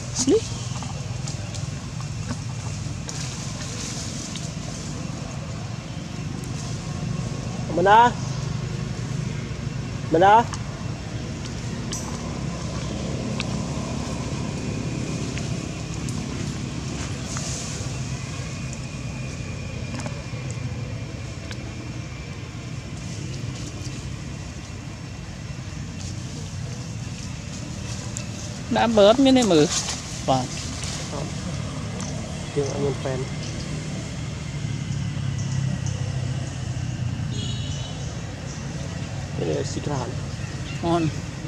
Sleep. Mana? Mana? Đã bớt như thế mử. Vâng. Tiếng anh em fan. Đây là xịt hẳn. Ngon.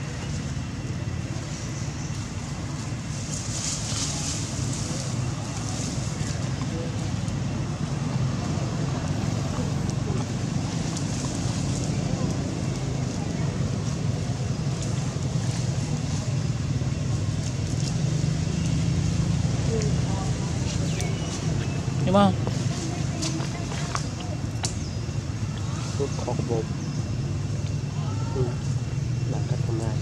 Đúng không? Sốt khóc bột. Là cắt hôm nay.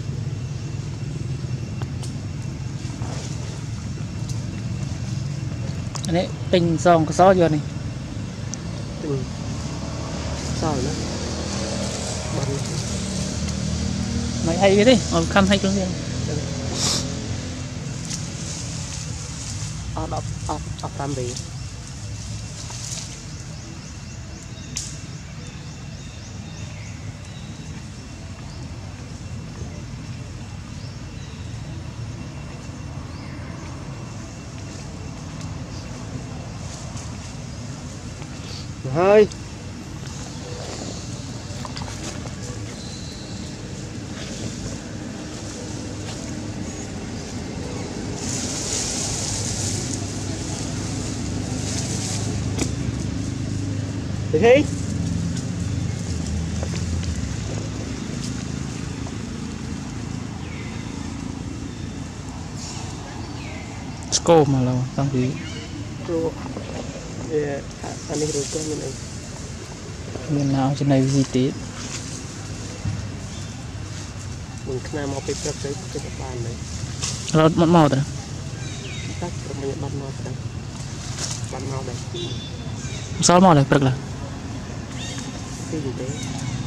Đấy, tinh xong có sót vô này. Tinh. Sao nữa? Bắn. Mày hay cái đi, ở khăn hay luôn đi. Ở tam bì. Hơi. Được đi. Sco mà lâu, tăng phí. Rồi. Anh đi rồi con mình này. Bên nào trên này gì tí. Mình khna mau phải prep đấy cho các bạn này. Rồi mất màu rồi. Tắt rồi mình bắt mau đây. Bắt mau đây. Sao màu này, bật là. Cái gì đấy.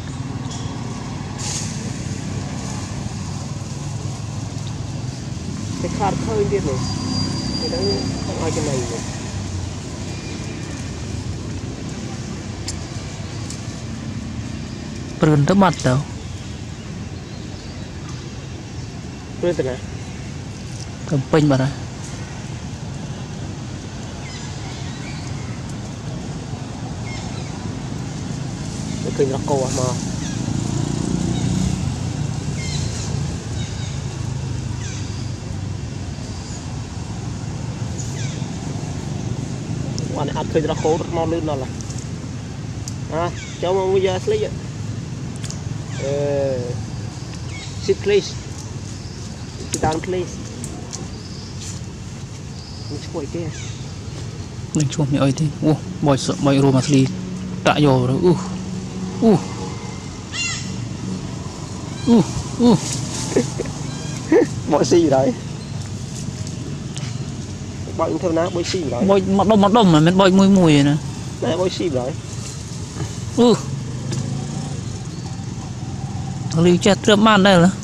Cái khát hơi biết rồi. Cái đó không ai cái này rồi. Bật rất mặt đâu. Rồi thế nào? Cầm pin bật rồi. Cái nó cô mà. Anh ăn khơi nó khô nó lên nó là. À, cho mà bây giờ lấy. Sit please. Sit down please. Mình chuột kia. Mình chuột mẹ ơi thế. Bòi sợ bòi rô mà xì. Tạ dồ rồi. Bòi xì rồi. Bòi theo ná bòi xì rồi. Bòi mặt đông mà mình bòi mùi mùi nè. Đấy bòi xì rồi. Lưu chết trước màn đây là.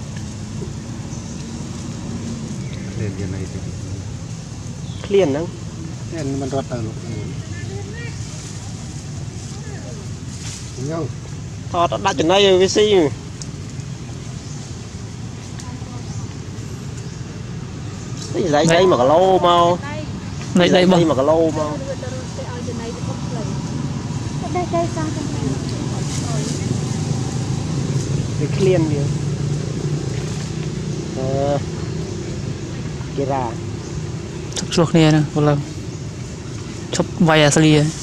Lên cái này thì Clean nắng. lên mình rót vào lúc nhau Họ đã đặt chỗ này rồi với xì. Cái dây mà cái lô mau. Đây mà cái lô mau. Cái clean đi. Cái ra. Chụp chuột nè nè, một lần. Chụp vài asli ấy.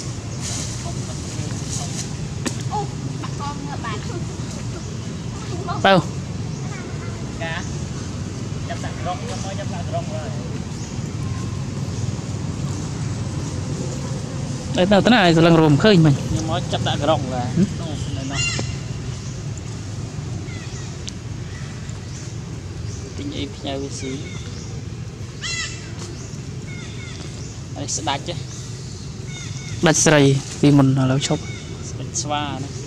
Đâu? Đây tao tới này rồi lần rồm khơi mình. Nhưng mà chấp đã cái rộng là tình yêu nhau với xí đây sẽ đạch chứ đạch sợi vì mình là lâu chốc xoa này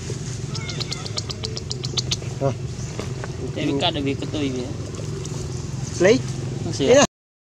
để mình cắt được việc cái tôi vậy lấy nó sẽ